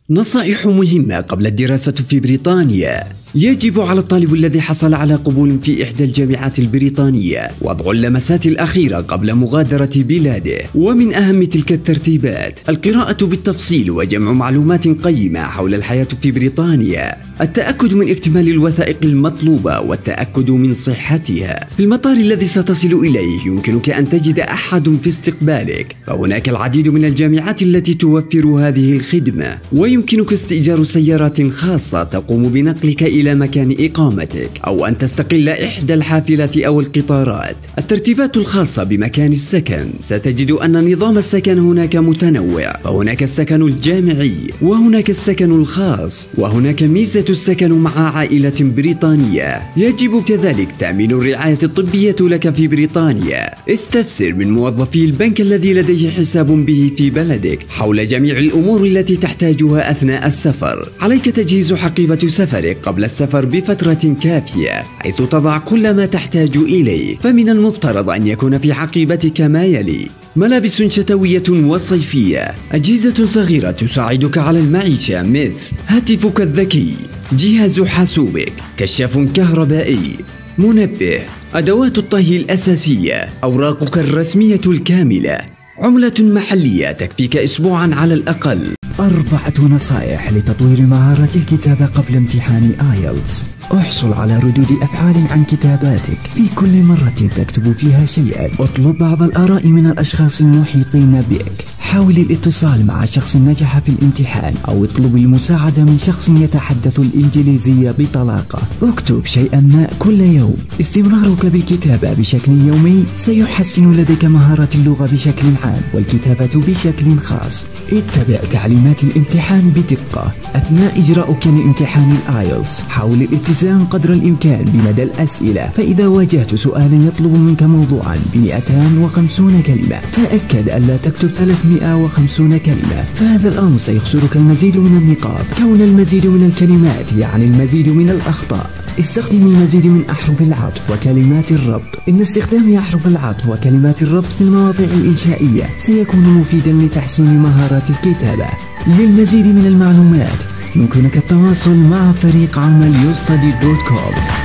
نصائح مهمة قبل الدراسة في بريطانيا. يجب على الطالب الذي حصل على قبول في إحدى الجامعات البريطانية وضع اللمسات الأخيرة قبل مغادرة بلاده. ومن أهم تلك الترتيبات القراءة بالتفصيل وجمع معلومات قيمة حول الحياة في بريطانيا، التأكد من اكتمال الوثائق المطلوبة والتأكد من صحتها. في المطار الذي ستصل إليه يمكنك أن تجد أحد في استقبالك، فهناك العديد من الجامعات التي توفر هذه الخدمة، ويمكنك استئجار سيارات خاصة تقوم بنقلك إلى مكان إقامتك، أو أن تستقل إحدى الحافلات أو القطارات. الترتيبات الخاصة بمكان السكن، ستجد أن نظام السكن هناك متنوع، فهناك السكن الجامعي وهناك السكن الخاص، وهناك ميزة السكن مع عائلة بريطانية. يجب كذلك تأمين الرعاية الطبية لك في بريطانيا. استفسر من موظفي البنك الذي لديه حساب به في بلدك حول جميع الأمور التي تحتاجها أثناء السفر. عليك تجهيز حقيبة سفرك قبل السفر بفترة كافية، حيث تضع كل ما تحتاج إليه. فمن المفترض أن يكون في حقيبتك ما يلي: ملابس شتوية وصيفية، أجهزة صغيرة تساعدك على المعيشة مثل هاتفك الذكي، جهاز حاسوبك، كشاف كهربائي، منبه، أدوات الطهي الأساسية، أوراقك الرسمية الكاملة، عملة محلية تكفيك أسبوعا على الأقل. 4 نصائح لتطوير مهارة الكتابة قبل امتحان آيلتس. احصل على ردود أفعال عن كتاباتك في كل مرة تكتب فيها شيئا. اطلب بعض الآراء من الأشخاص المحيطين بك. حاول الاتصال مع شخص نجح في الامتحان، أو اطلب المساعدة من شخص يتحدث الإنجليزية بطلاقة. اكتب شيئا ما كل يوم. استمرارك بالكتابة بشكل يومي سيحسن لديك مهارة اللغة بشكل عام والكتابة بشكل خاص. اتبع تعليمات الامتحان بدقة. أثناء إجراءك لامتحان الآيلتس حاول الالتزام قدر الإمكان بمدى الأسئلة، فإذا واجهت سؤالا يطلب منك موضوعا ب250 كلمة تأكد ألا تكتب 350 كلمة، فهذا الأمر سيخسرك المزيد من النقاط. كون المزيد من الكلمات يعني المزيد من الأخطاء. استخدم المزيد من أحرف العطف وكلمات الربط. إن استخدام أحرف العطف وكلمات الربط في المواضيع الإنشائية سيكون مفيدا لتحسين مهارات الكتابة. للمزيد من المعلومات يمكنك التواصل مع فريق عمل YouStudy.com.